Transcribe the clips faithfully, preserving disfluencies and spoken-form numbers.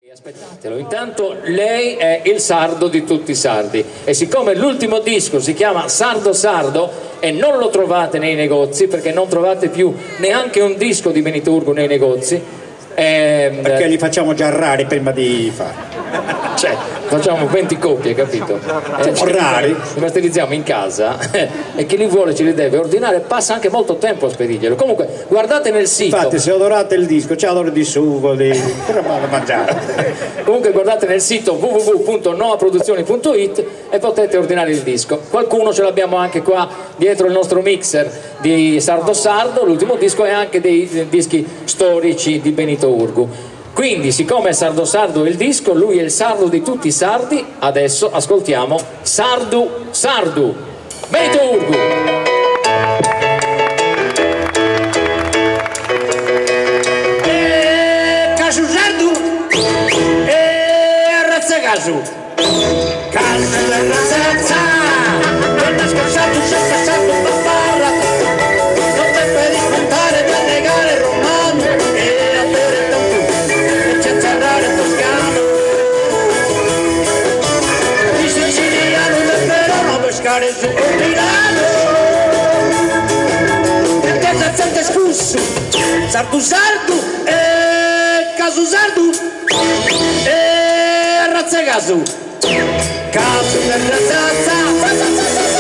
Aspettatelo, intanto lei è il sardo di tutti i sardi e siccome l'ultimo disco si chiama Sardo Sardo e non lo trovate nei negozi perché non trovate più neanche un disco di Benito Urgu nei negozi ehm, perché li facciamo già rari prima di fare, cioè facciamo venti copie, capito? Eh, rari, li masterizziamo in casa e chi li vuole ce li deve ordinare, passa anche molto tempo a spediglielo. Comunque guardate nel sito, infatti se odorate il disco c'è odore di sugo di... però vado a mangiare. Comunque guardate nel sito w w w punto noaproduzioni punto it e potete ordinare il disco. Qualcuno ce l'abbiamo anche qua dietro il nostro mixer di Sardo Sardo, l'ultimo disco è anche dei dischi storici di Benito Urgu. Quindi siccome Sardo Sardo è il disco, lui è il sardo di tutti i sardi, adesso ascoltiamo Sardu Sardu, Benito Urgu. E Casu Sardu e Razza Casu Calma la razza quando scassato si è passato un papara non te puoi discontare per negare il romano e a bere tanto e c'è cerrare il toscano di siciliano del Verona pescare su un Milano e te se sente scusso Sardu Sardu e Casu Sardu e Razza Casu Casu per razza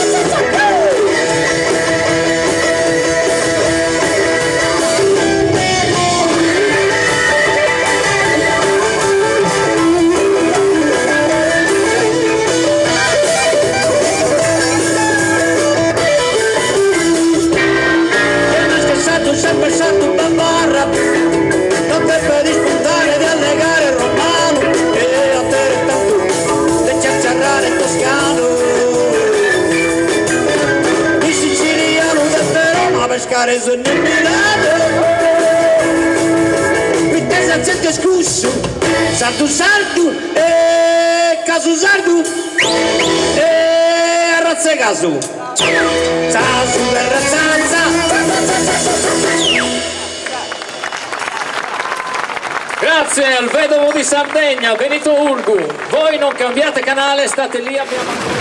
sempre stato un bambarra non te puoi dispuntare di allegare il romano e a te tanto di ciacciarrare il toscano il siciliano del Verona a pescare su nel Milano qui te si accende scusso Sardu Sardu e Casu Sardu e Razza Casu Casu per Razzanza. Grazie al vedovo di Sardegna, Benito Urgu. Voi non cambiate canale, state lì, abbiamo...